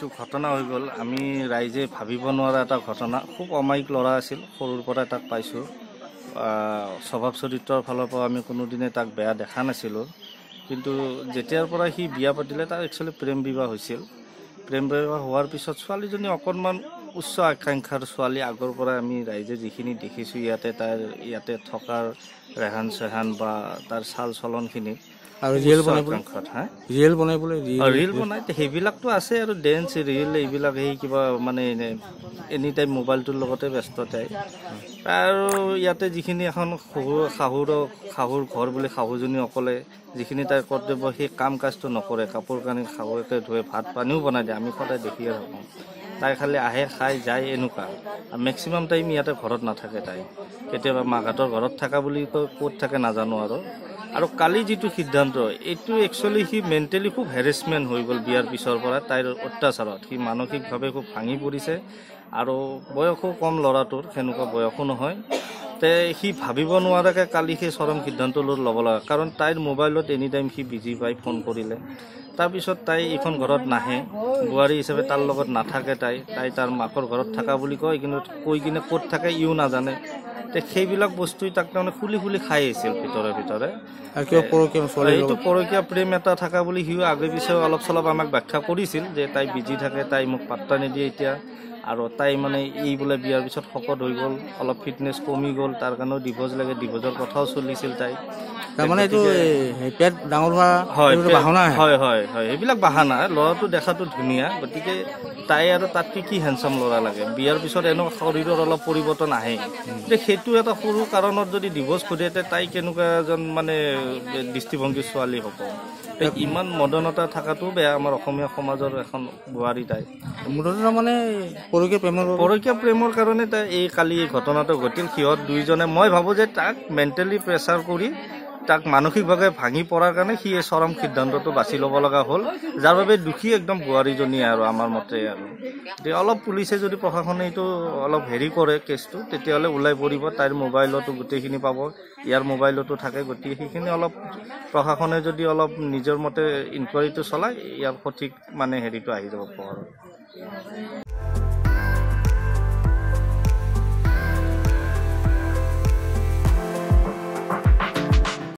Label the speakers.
Speaker 1: যিটো ঘটনা হৈ গ'ল আমি ৰাইজে ভাবিব নোৱাৰা এটা ঘটনা। খুব অমায়িক ল'ৰা আছিল, সৰুৰ পৰা তাক পাইছোঁ। স্বভাৱ চৰিত্ৰৰ ফালৰ পৰা আমি কোনোদিনে তাক বেয়া দেখা নাছিলোঁ, কিন্তু যেতিয়াৰ পৰা সি বিয়া পাতিলে তাৰ একচুৱেলি প্ৰেম বিবাহ হৈছিল। প্ৰেম বিবাহ হোৱাৰ পিছত ছোৱালীজনী অকণমান উচ্চ আকাংক্ষাৰ ছোৱালী। আগৰ পৰা আমি ৰাইজে যিখিনি দেখিছোঁ ইয়াতে থকাৰ ৰেহান চেহান বা তাৰ চাল চলনখিনি
Speaker 2: আৰু ৰিয়েল
Speaker 1: বনাই সেইবিলাকতো আছে, আৰু ডেন্স ৰিয়েল এইবিলাক সেই কিবা মানে এনি টাইম মোবাইলটোৰ লগতে ব্যস্ত তাই। আৰু ইয়াতে যিখিনি এখন শাহুৰ ঘৰ বুলি শাহুজনী অকলে যিখিনি তাইৰ কৰ্তব্য সেই কাম কাজটো নকৰে। কাপোৰ কানি শাহুৱেকে ধুৱে, ভাত পানীও বনাই দিয়ে, আমি সদায় দেখিয়ে থাকোঁ। তাই খালি আহে, খাই যায়, এনেকুৱা। মেক্সিমাম টাইম ইয়াতে ঘৰত নাথাকে তাই। কেতিয়াবা মাকহঁতৰ ঘৰত থকা বুলি কয়, ক'ত থাকে নাজানো আৰু কালি যিটো সিদ্ধান্ত, এইটো একচুৱেলি সি মেণ্টেলি খুব হেৰেছমেণ্ট হৈ গ'ল বিয়াৰ পিছৰ পৰা তাইৰ অত্যাচাৰত। সি মানসিকভাৱে খুব ভাঙি পৰিছে, আৰু বয়সো কম ল'ৰাটোৰ, সেনেকুৱা বয়সো নহয়। সি ভাবিব নোৱাৰাকৈ কালি সেই চৰম সিদ্ধান্ত ল'ব লগা, কাৰণ তাইৰ মোবাইলত এনি টাইম সি বিজি পাই ফোন কৰিলে। তাৰপিছত তাই এইখন ঘৰত নাহে, বোৱাৰী হিচাপে তাৰ লগত নাথাকে। তাই তাৰ মাকৰ ঘৰত থকা বুলি কয়, কিন্তু কৈ কিনে ক'ত থাকে ইও নাজানে। সেইবিলাক বস্তুই তাক তাৰমানে খুলি খাই আহিছিল ভিতৰে। এইটো পৰকীয়া প্ৰেম এটা থকা বুলি সিও আগে পিছে অলপ চলপ আমাক ব্যাখ্যা কৰিছিল, যে তাই বিজি থাকে, তাই মোক পাত্তা নিদিয়ে এতিয়া। আৰু তাই মানে এই বোলে বিয়াৰ পিছত শকত হৈ গ'ল, অলপ ফিটনেছ কমি গ'ল, তাৰ কাৰণেও ডিভ'ৰ্চ লাগে, ডিভ'ৰ্চৰ কথাও চলিছিল তাই।
Speaker 2: তাৰমানে এইটো পেট ডাঙৰ হোৱা বাহানা।
Speaker 1: হয়, সেইবিলাক বাহানা। ল'ৰাটো দেখাটো ধুনীয়া, গতিকে তাই আৰু তাতকৈ কি হেণ্ডচাম ল'ৰা লাগে। বিয়াৰ পিছত এনেকুৱা শৰীৰৰ অলপ পৰিৱৰ্তন আহে, সেইটো এটা সৰু কাৰণত যদি ডিভ'ৰ্চ খোজে, তাই কেনেকুৱা এজন মানে দৃষ্টিভংগীৰ ছোৱালী হ'ব। ইমান মদনতা থকাটো বেয়া আমাৰ অসমীয়া সমাজৰ এখন বোৱাৰী। তাই
Speaker 2: মুঠতে মানে
Speaker 1: পৰকীয়া প্ৰেমৰ কাৰণে তাই কালি এই ঘটনাটো ঘটিল। সিহঁত দুইজনে, মই ভাবোঁ যে তাক মেণ্টেলি প্ৰেছাৰ কৰি তাক মানসিকভাৱে ভাঙি পৰাৰ কাৰণে সি এই চৰম সিদ্ধান্তটো বাছি ল'ব লগা হ'ল, যাৰ বাবে দুখী একদম বোৱাৰীজনীয়ে। আৰু আমাৰ মতে আৰু অলপ পুলিচে যদি প্ৰশাসনে এইটো অলপ হেৰি কৰে কেছটো, তেতিয়াহ'লে ওলাই পৰিব। তাইৰ মোবাইলতো গোটেইখিনি পাব, ইয়াৰ মোবাইলতো থাকে, গতিকে সেইখিনি অলপ প্ৰশাসনে যদি অলপ নিজৰ মতে ইনকুৱাৰীটো চলায়, ইয়াৰ সঠিক মানে হেৰিটো আহি যাব পোহৰত।